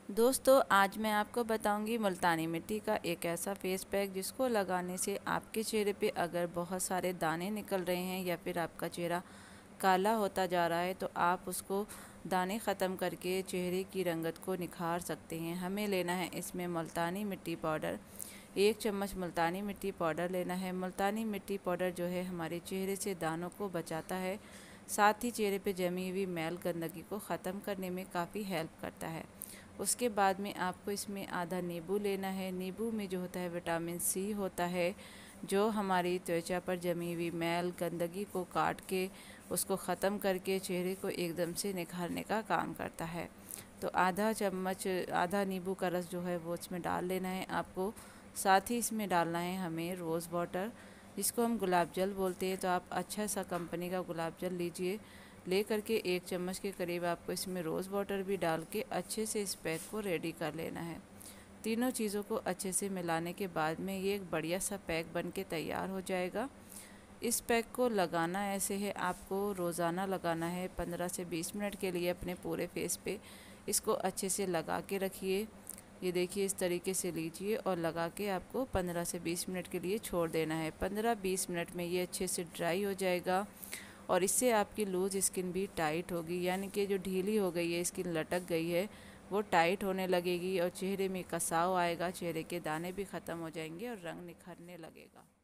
दोस्तों आज मैं आपको बताऊंगी मुल्तानी मिट्टी का एक ऐसा फेस पैक जिसको लगाने से आपके चेहरे पे अगर बहुत सारे दाने निकल रहे हैं या फिर आपका चेहरा काला होता जा रहा है तो आप उसको दाने ख़त्म करके चेहरे की रंगत को निखार सकते हैं। हमें लेना है इसमें मुल्तानी मिट्टी पाउडर, 1 चम्मच मुल्तानी मिट्टी पाउडर लेना है। मुल्तानी मिट्टी पाउडर जो है हमारे चेहरे से दानों को बचाता है, साथ ही चेहरे पे जमी हुई मैल गंदगी को ख़त्म करने में काफ़ी हेल्प करता है। उसके बाद में आपको इसमें आधा नींबू लेना है। नींबू में जो होता है विटामिन सी होता है, जो हमारी त्वचा पर जमी हुई मैल गंदगी को काट के उसको ख़त्म करके चेहरे को एकदम से निखारने का काम करता है। तो आधा चम्मच आधा नींबू का रस जो है वो इसमें डाल लेना है आपको। साथ ही इसमें डालना है हमें रोज़ वाटर, जिसको हम गुलाब जल बोलते हैं। तो आप अच्छा सा कंपनी का गुलाब जल लीजिए, ले करके 1 चम्मच के करीब आपको इसमें रोज़ वाटर भी डाल के अच्छे से इस पैक को रेडी कर लेना है। तीनों चीज़ों को अच्छे से मिलाने के बाद में ये एक बढ़िया सा पैक बन के तैयार हो जाएगा। इस पैक को लगाना ऐसे है, आपको रोज़ाना लगाना है 15 से 20 मिनट के लिए अपने पूरे फेस पे। इसको अच्छे से लगा के रखिए। ये देखिए इस तरीके से लीजिए और लगा के आपको 15 से 20 मिनट के लिए छोड़ देना है। 15-20 मिनट में ये अच्छे से ड्राई हो जाएगा और इससे आपकी लूज़ स्किन भी टाइट होगी, यानी कि जो ढीली हो गई है स्किन, लटक गई है, वो टाइट होने लगेगी और चेहरे में कसाव आएगा, चेहरे के दाने भी ख़त्म हो जाएंगे और रंग निखरने लगेगा।